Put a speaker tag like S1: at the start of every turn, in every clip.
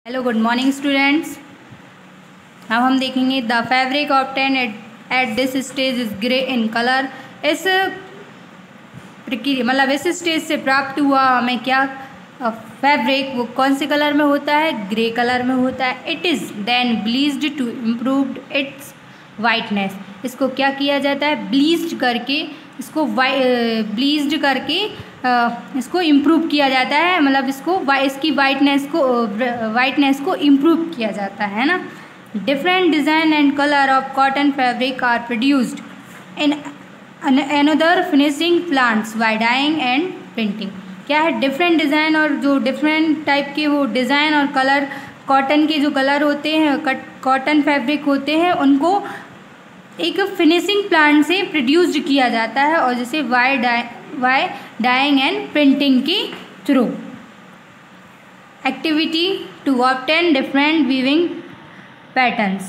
S1: Hello good morning students. अब हम देखेंगे the fabric obtain at this stage is grey in colour. इस प्रक्रिया मतलब इस स्टेज से प्राप्त हुआ हमें क्या फैब्रिक वो कौन से कलर में होता है? ग्रे कलर में होता है। It is then bleached to improve its whiteness. इसको क्या किया जाता है? ब्लीच्ड करके इसको ब्लीच्ड करके इसको इम्प्रूव किया जाता है, मतलब इसकी वाइटनेस को इम्प्रूव किया जाता है ना। Different design and colour of cotton fabric are produced in another finishing plants by dyeing and printing. क्या है? डिफरेंट डिज़ाइन और जो डिफरेंट टाइप के वो डिज़ाइन और कलर कॉटन के जो कलर होते हैं, कॉटन फैब्रिक होते हैं, उनको एक फिनिशिंग प्लांट से प्रोड्यूस्ड किया जाता है और जैसे बाय डाइंग एंड प्रिंटिंग के through. Activity to obtain different weaving patterns.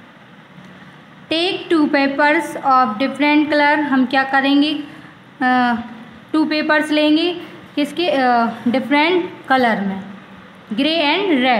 S1: Take 2 papers of different colour. हम क्या करेंगे? 2 पेपर्स लेंगे किसके? डिफरेंट कलर में, green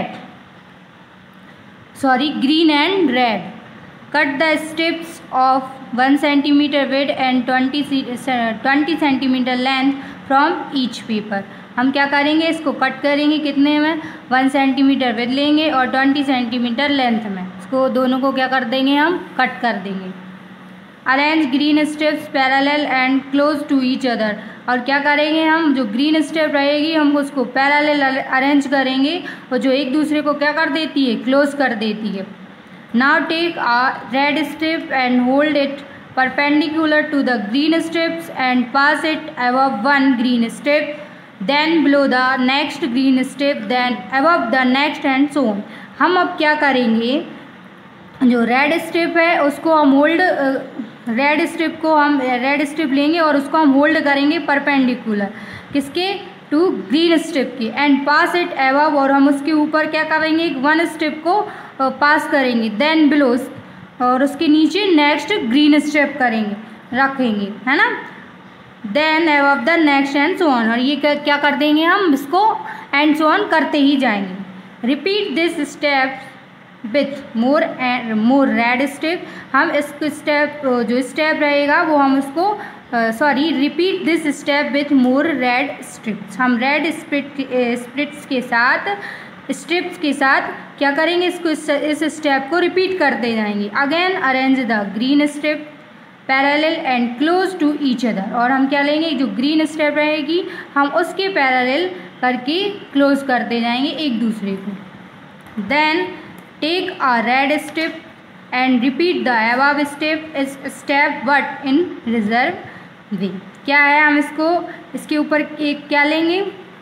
S1: and red. Cut the strips of 1 cm wide and 20 cm length from each paper. हम क्या करेंगे? इसको कट करेंगे कितने में? 1 cm विद लेंगे और 20 cm लेंथ में। इसको दोनों को क्या कर देंगे? हम कट कर देंगे। Arrange green strips parallel and close to each other. और क्या करेंगे हम? जो ग्रीन स्ट्रिप रहेगी हम उसको पैरेलल अरेंज करेंगे और जो एक दूसरे को क्या कर देती है? क्लोज कर देती है। Now take a red strip and hold it perpendicular to the green strips and pass it above one green strip, then below the next green strip, then above the next and so on। हम अब क्या करेंगे? जो red strip है उसको हम red strip लेंगे और उसको हम होल्ड करेंगे परपेंडिकुलर किसके? टू ग्रीन स्ट्रिप की। एंड पास इट एबव, और हम उसके ऊपर क्या करेंगे? 1 स्ट्रिप को पास करेंगे। देन बिलो, और उसके नीचे नेक्स्ट ग्रीन स्ट्रिप रखेंगे, है ना। Then above the next and so on. और ये क्या कर देंगे? हम इसको एंड सो ऑन करते ही जाएंगे। Repeat this step with more red strip. हम इस स्टेप रहेगा वो हम उसको repeat this step with more red strips. हम रेड स्ट्रिप्स के साथ क्या करेंगे? इस स्टेप को रिपीट करते जाएंगे। Again arrange the green strip parallel and close to each other. और हम क्या लेंगे? जो ग्रीन स्ट्रिप रहेगी हम उसके पैरेलल करके क्लोज करते जाएंगे एक दूसरे को। Then take a red strip and repeat the above step but in reserve way. क्या है? हम इसके ऊपर एक क्या लेंगे?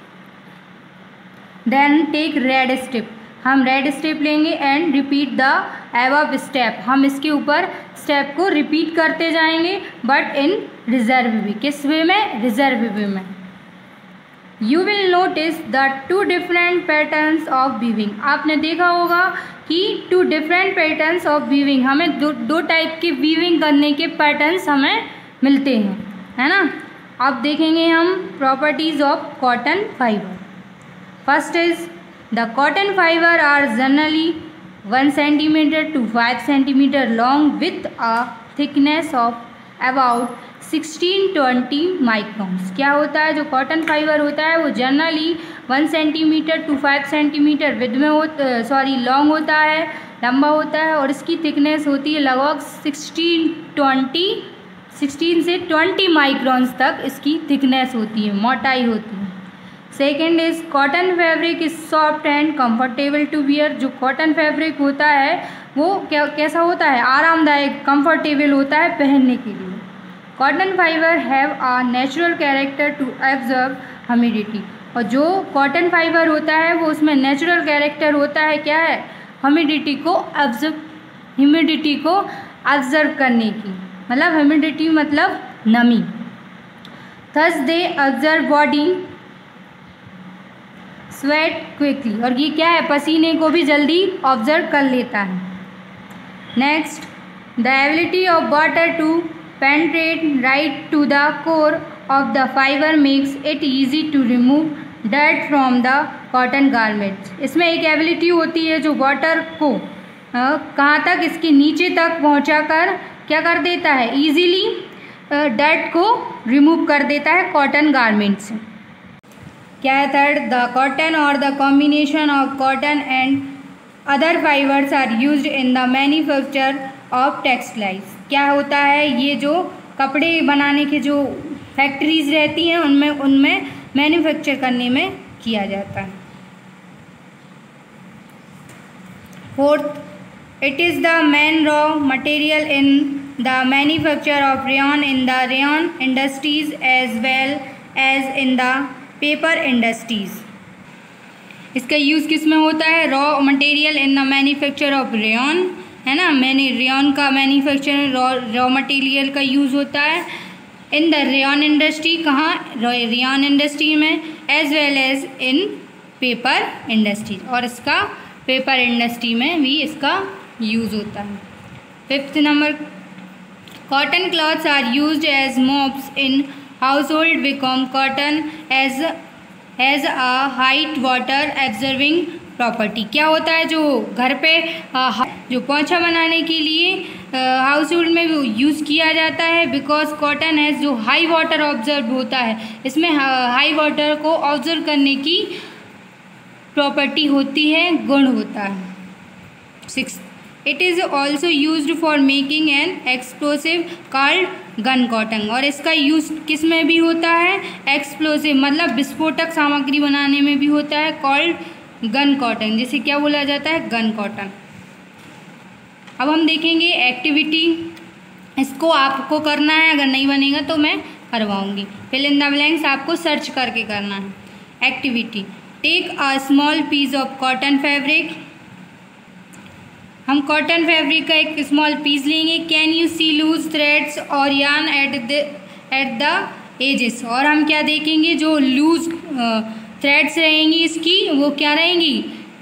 S1: Then take red strip. हम रेड स्ट्रिप लेंगे and repeat the above step. हम इसके ऊपर स्टेप को रिपीट करते जाएंगे बट इन रिजर्व वे। किस वे में? रिजर्व वे में। You will notice the 2 different patterns of weaving. आपने देखा होगा कि 2 डिफरेंट पैटर्न्स ऑफ वीविंग, हमें दो टाइप के वीविंग करने के पैटर्न्स हमें मिलते हैं, है ना। अब देखेंगे हम properties of cotton fibre. First is the cotton fibre are generally 1 cm to 5 cm long with a thickness of about 16-20 microns. क्या होता है? जो कॉटन फाइबर होता है वो generally 1 cm to 5 cm with में लॉन्ग होता है, लंबा होता है, और इसकी थिकनेस होती है लगभग 16 से 20 माइक्रॉन्स तक इसकी थिकनेस होती है, मोटाई होती है। Second is cotton fabric is soft and comfortable to wear. जो कॉटन फैब्रिक होता है वो कैसा होता है? आरामदायक, कंफर्टेबल होता है पहनने के लिए। Cotton fibre have a natural character to absorb humidity. और जो कॉटन फाइबर होता है वो उसमें नेचुरल कैरेक्टर होता है, क्या है? ह्यूमिडिटी को ऑब्जर्व करने की, मतलब ह्यूमिडिटी मतलब नमी। Thus they observe body sweat quickly. और ये क्या है? पसीने को भी जल्दी ऑब्जर्व कर लेता है। Next, the ability of water to penetrate right to the core of the fiber makes it easy to remove dirt from the cotton garments. इसमें एक एबिलिटी होती है जो वाटर को कहाँ तक, इसके नीचे तक पहुँचाकर क्या कर देता है, इजीली डर्ट को रिमूव कर देता है कॉटन गारमेंट से। क्या है थर्ड, द कॉटन और the combination of cotton and other fibres are used in the manufacture of textiles. क्या होता है, ये जो कपड़े बनाने के जो फैक्ट्रीज रहती हैं उनमें मैन्युफैक्चर करने में किया जाता है। Fourth, it is the main raw material in the manufacture of rayon in the rayon industries as well as in the paper industries। इसका यूज़ किस में होता है, raw material in the manufacture of rayon, है ना, मैंने rayon का manufacture raw material का यूज़ होता है इन द रेयन इंडस्ट्री, कहाँ, रेयन इंडस्ट्री में, as well as in paper industry, और इसका पेपर इंडस्ट्री में भी इसका यूज़ होता है। Fifth number, cotton clothes are used as mops in household because cotton as a height water absorbing property. क्या होता है, जो घर पे जो पोंछा बनाने के लिए हाउस होल्ड में भी यूज़ किया जाता है, बिकॉज कॉटन है जो हाई वाटर ऑब्जर्व होता है, इसमें हाई वाटर को ऑब्जर्व करने की प्रॉपर्टी होती है, गुण होता है। Six, it is also used for making an explosive called gun cotton, और इसका यूज़ किस में भी होता है, एक्सप्लोसिव मतलब विस्फोटक सामग्री बनाने में भी होता है, कॉल्ड गन कॉटन, जिसे क्या बोला जाता है, गन कॉटन। अब हम देखेंगे एक्टिविटी, इसको आपको करना है, अगर नहीं बनेगा तो मैं करवाऊंगी। फिल इन द ब्लैंक्स आपको सर्च करके करना है। Activity, take a small piece of cotton fabric, हम कॉटन फैब्रिक का एक स्मॉल पीस लेंगे। Can you see loose threads और यार्न एट द एजेस, और हम क्या देखेंगे, जो लूज थ्रेड्स रहेंगी इसकी वो क्या रहेंगी,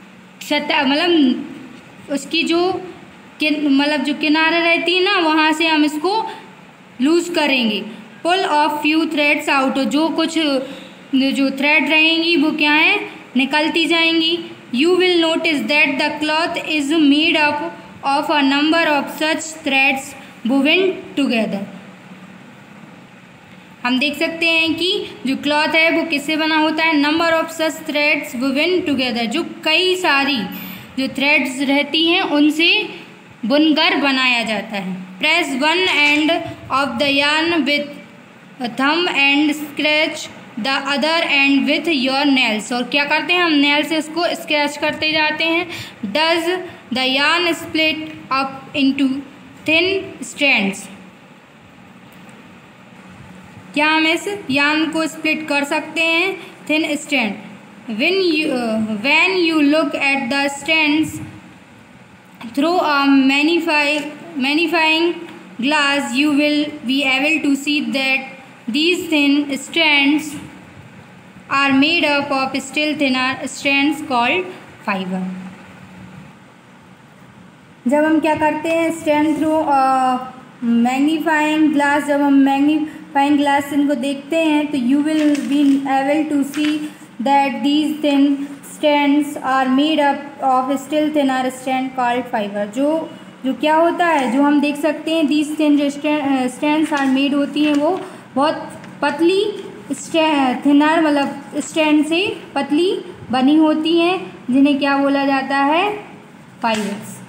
S1: मतलब उसकी जो मतलब जो किनारे रहती है ना, वहाँ से हम इसको लूज करेंगे। Pull off few threads out, जो कुछ जो थ्रेड रहेंगी वो क्या है, निकलती जाएंगी। You will notice that the cloth is made up of a number of such threads woven together। हम देख सकते हैं कि जो क्लॉथ है वो किससे बना होता है, number of such threads woven together, जो कई सारी जो थ्रेड्स रहती हैं उनसे बुनकर बनाया जाता है। Press one end of the yarn with thumb and scratch the other end with your nails, और क्या करते हैं हम नेल से इसको स्क्रैच करते जाते हैं। Does the yarn split up into thin strands, क्या हम इस यार्न को स्प्लिट कर सकते हैं, thin strand. When you look at the strands through a magnifying glass you will be able to see that these thin strands are made up of still thinner strands called fiber। जब हम क्या करते हैं, strand through magnifying glass, जब हम magnifying glass से इनको देखते हैं तो you will be able to see that these thin strands are made up of still thinner strand called fibre. जो क्या होता है, जो हम देख सकते हैं, दीज थिन जो स्ट्रैंड्स आर मेड होती हैं वो बहुत पतली थिनर मतलब स्ट्रैंड से पतली बनी होती हैं, जिन्हें क्या बोला जाता है, फाइबर्स।